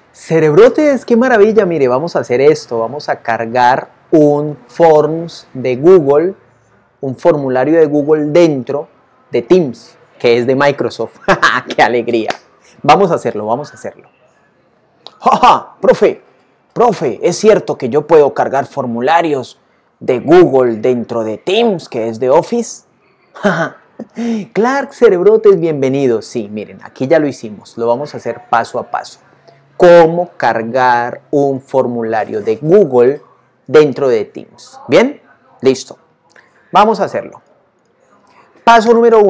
Cerebrotes, qué maravilla, mire, vamos a hacer esto, vamos a cargar un Forms de Google, un formulario de Google dentro de Teams, que es de Microsoft. ¡Qué alegría! Vamos a hacerlo, vamos a hacerlo. ¡Ja, ja! Profe, ¿es cierto que yo puedo cargar formularios de Google dentro de Teams, que es de Office? Clark, cerebrotes, bienvenidos. Sí, miren, aquí ya lo hicimos, lo vamos a hacer paso a paso. Cómo cargar un formulario de Google dentro de Teams. ¿Bien? Listo. Vamos a hacerlo. Paso número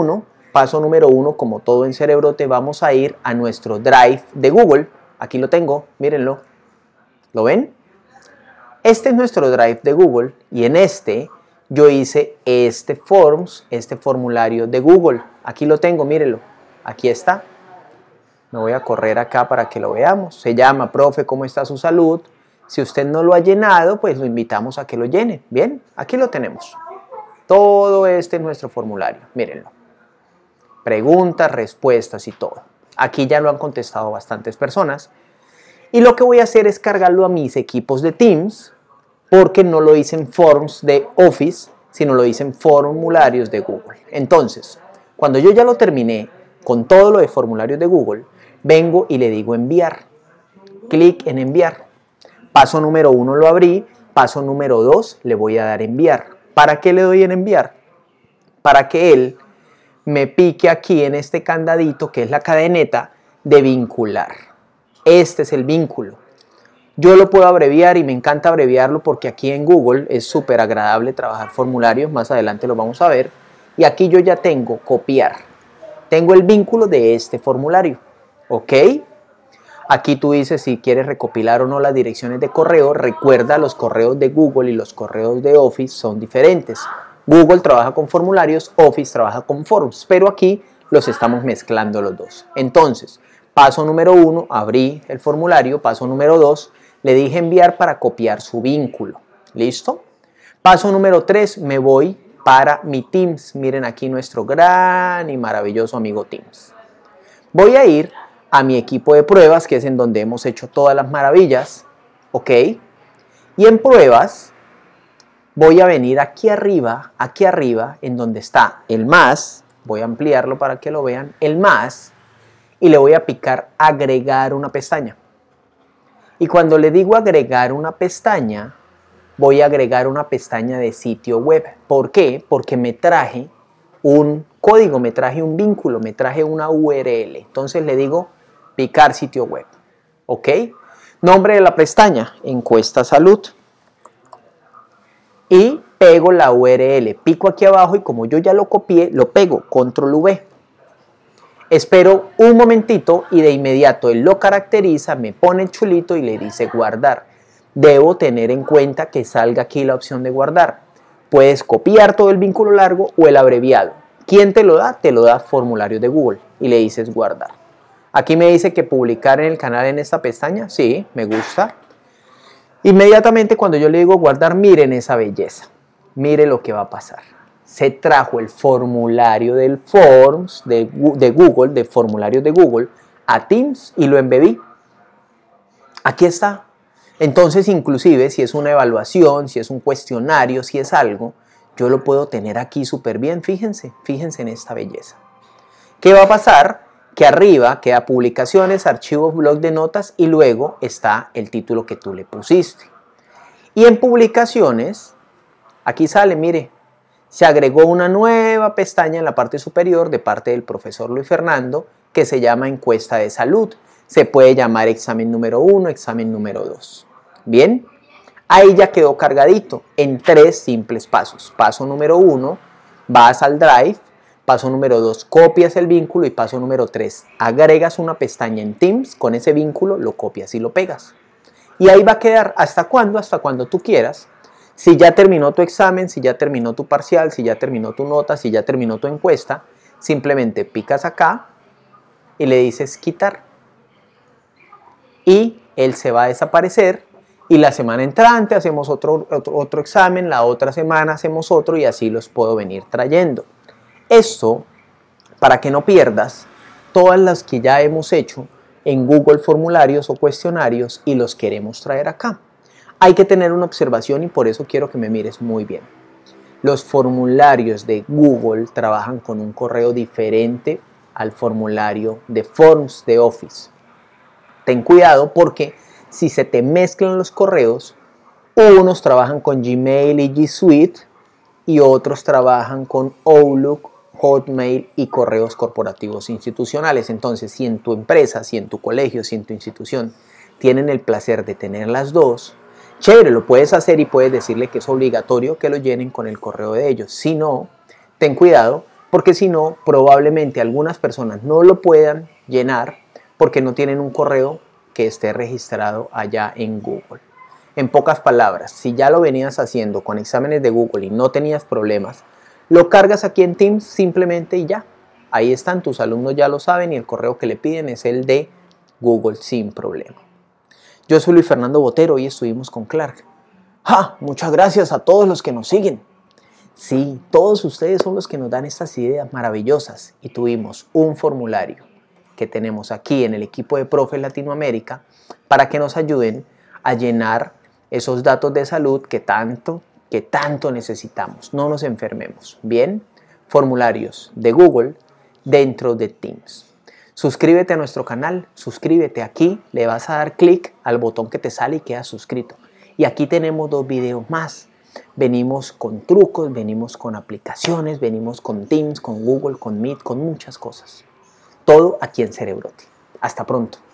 uno, como todo en Cerebrote, vamos a ir a nuestro Drive de Google. Aquí lo tengo, mírenlo. ¿Lo ven? Este es nuestro Drive de Google y en este yo hice este Forms, este formulario de Google. Aquí lo tengo, mírenlo. Aquí está. Me voy a correr acá para que lo veamos. Se llama, profe, ¿cómo está su salud? Si usted no lo ha llenado, pues lo invitamos a que lo llene. Bien, aquí lo tenemos. Todo este es nuestro formulario. Mírenlo. Preguntas, respuestas y todo. Aquí ya lo han contestado bastantes personas. Y lo que voy a hacer es cargarlo a mis equipos de Teams, porque no lo hice en Forms de Office, sino lo hice en formularios de Google. Entonces, cuando yo ya lo terminé con todo lo de formularios de Google, vengo y le digo enviar. Clic en enviar. Paso número 1 lo abrí. Paso número 2 le voy a dar enviar. ¿Para qué le doy en enviar? Para que él me pique aquí en este candadito, que es la cadeneta de vincular. Este es el vínculo. Yo lo puedo abreviar y me encanta abreviarlo porque aquí en Google es súper agradable trabajar formularios. Más adelante lo vamos a ver. Y aquí yo ya tengo copiar. Tengo el vínculo de este formulario. ¿Ok? Aquí tú dices si quieres recopilar o no las direcciones de correo. Recuerda, los correos de Google y los correos de Office son diferentes. Google trabaja con formularios, Office trabaja con Forms, pero aquí los estamos mezclando los dos. Entonces, paso número 1, abrí el formulario. Paso número 2, le dije enviar para copiar su vínculo. ¿Listo? Paso número 3, me voy para mi Teams. Miren aquí nuestro gran y maravilloso amigo Teams. Voy a ir a mi equipo de pruebas, que es en donde hemos hecho todas las maravillas. ¿Ok? Y en pruebas voy a venir aquí arriba, en donde está el más. Voy a ampliarlo para que lo vean. El más. Y le voy a picar agregar una pestaña. Y cuando le digo agregar una pestaña, voy a agregar una pestaña de sitio web. ¿Por qué? Porque me traje un código, me traje un vínculo, me traje una URL. Entonces le digo picar sitio web. ¿Ok? Nombre de la pestaña, encuesta salud. Y pego la URL. Pico aquí abajo y como yo ya lo copié, lo pego, control V. Espero un momentito y de inmediato él lo caracteriza, me pone el chulito y le dice guardar. Debo tener en cuenta que salga aquí la opción de guardar. Puedes copiar todo el vínculo largo o el abreviado. ¿Quién te lo da? Te lo da formulario de Google y le dices guardar. Aquí me dice que publicar en el canal en esta pestaña. Sí, me gusta. Inmediatamente cuando yo le digo guardar, miren esa belleza. Mire lo que va a pasar. Se trajo el formulario del Forms de Google, de formularios de Google, a Teams y lo embebí. Aquí está. Entonces, inclusive, si es una evaluación, si es un cuestionario, si es algo, yo lo puedo tener aquí súper bien. Fíjense en esta belleza. ¿Qué va a pasar? Que arriba queda publicaciones, archivos, blog de notas y luego está el título que tú le pusiste. Y en publicaciones, aquí sale, mire, se agregó una nueva pestaña en la parte superior de parte del profesor Luis Fernando que se llama encuesta de salud. Se puede llamar examen número 1, examen número 2. Bien, ahí ya quedó cargadito en 3 simples pasos. Paso número 1, vas al Drive. Paso número 2, copias el vínculo. Y paso número 3, agregas una pestaña en Teams. Con ese vínculo lo copias y lo pegas. Y ahí va a quedar, ¿hasta cuándo? Hasta cuando tú quieras. Si ya terminó tu examen, si ya terminó tu parcial, si ya terminó tu nota, si ya terminó tu encuesta, simplemente picas acá y le dices quitar. Y él se va a desaparecer y la semana entrante hacemos otro examen, la otra semana hacemos otro y así los puedo venir trayendo. Esto, para que no pierdas todas las que ya hemos hecho, en Google formularios o cuestionarios y los queremos traer acá. Hay que tener una observación y por eso quiero que me mires muy bien. Los formularios de Google trabajan con un correo diferente al formulario de Forms de Office. Ten cuidado porque si se te mezclan los correos, unos trabajan con Gmail y G Suite y otros trabajan con Outlook, Hotmail y correos corporativos institucionales. Entonces, si en tu empresa, si en tu colegio, si en tu institución tienen el placer de tener las dos, chévere, lo puedes hacer y puedes decirle que es obligatorio que lo llenen con el correo de ellos. Si no, ten cuidado porque si no, probablemente algunas personas no lo puedan llenar porque no tienen un correo que esté registrado allá en Google. En pocas palabras, si ya lo venías haciendo con exámenes de Google y no tenías problemas, lo cargas aquí en Teams simplemente y ya. Ahí están, tus alumnos ya lo saben y el correo que le piden es el de Google sin problema. Yo soy Luis Fernando Botero y estuvimos con Clark. ¡Ja! Muchas gracias a todos los que nos siguen. Sí, todos ustedes son los que nos dan estas ideas maravillosas y tuvimos un formulario que tenemos aquí en el equipo de Profes Latinoamérica para que nos ayuden a llenar esos datos de salud que tanto necesitamos. No nos enfermemos. Bien, formularios de Google dentro de Teams. Suscríbete a nuestro canal, suscríbete aquí, le vas a dar clic al botón que te sale y quedas suscrito. Y aquí tenemos 2 videos más. Venimos con trucos, venimos con aplicaciones, venimos con Teams, con Google, con Meet, con muchas cosas. Todo aquí en Cerebrote. Hasta pronto.